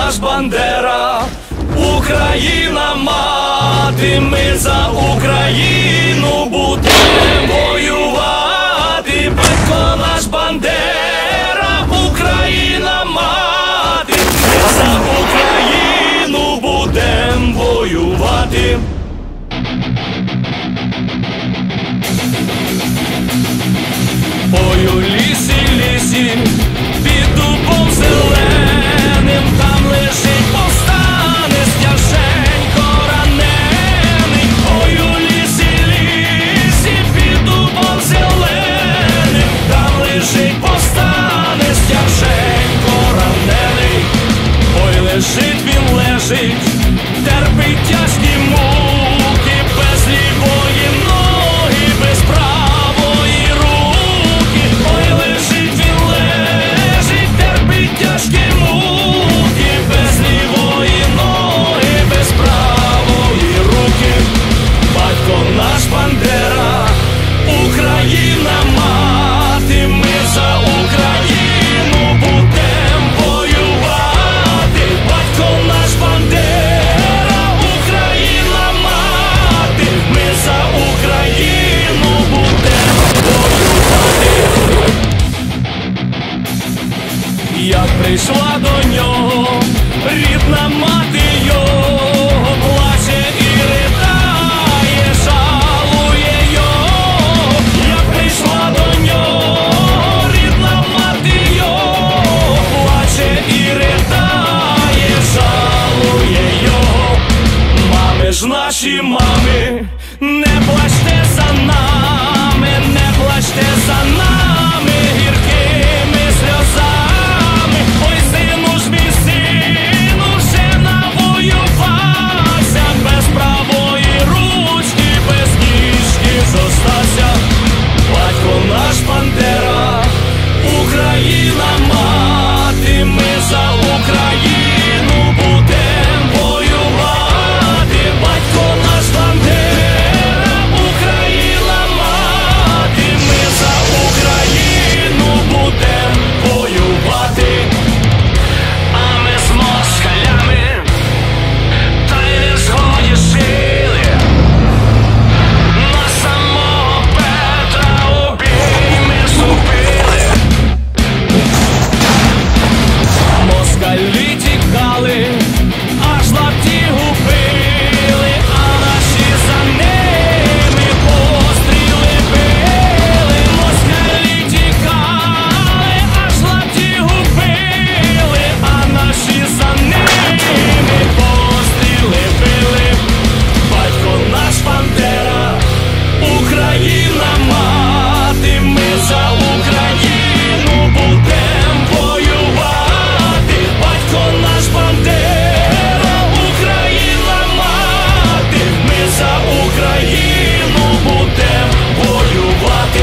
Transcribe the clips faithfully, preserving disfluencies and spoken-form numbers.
наш Бандера. Україна мати, ми за Україну будемо воювати. Батько наш Бандера, Україна мати, ми за Україну будемо воювати. Ой, у лісі, лісі, під дубом зеленим, там лежить повстане стяженько ранений. Ой, у лісі, лісі, під дубом зеленим, там лежить повстане стяженько ранений. Ой, лежить він, лежить, терпить тяжкі муки, без лівої ноги, без правої руки. Ой, лежить він, лежить, терпить тяжкі муки, без лівої ноги, без правої руки. Батько наш Бандера, Україна мати, ми за Україну будем воювати. Батько наш Бандера, Україна мати, ми за Україну будем воювати. Як прийшла до нього рідна мати його, плаче і ридає, жалує його. Як прийшла до нього рідна мати його, плаче і ридає, жалує його. Мами ж наші, мами, не плачте за нами, не плачте за нами гіркими сльозами. Ой, сину ж мій, сину, вже навоювався, без правої ручки, без ніжки зостався. Батько наш Бандера, Україна мати, ми за Україну будем воювати. Батько наш Бандера, Україна мати, ми за Україну будем воювати. А ми з москалями та й не згодішили, на самого Петра у бій ми вступили. Москалі тікали, аж лапті губили, а наші за ними постріли били. Москалі тікали, аж лапті губили, а наші за ними постріли били. Батько наш Бандера, Україна мати, ми за Україну будем воювати. Батько наш Бандера, Україна мати, ми за Україну будем воювати.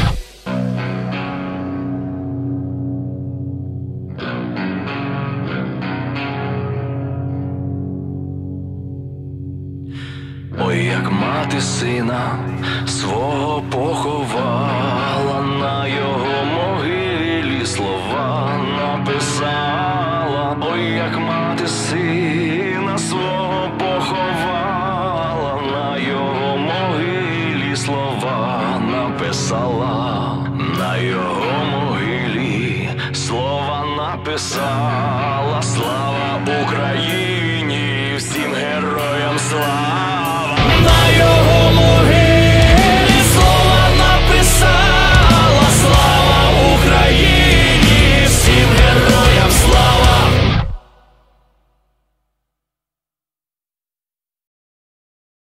Ой, як мати сина свого поховала, на його могилі слова написала. Ой, як мати сина свого поховала, на його могилі слова написала. На його могилі слова написала. Слава Україні, всім героям слава.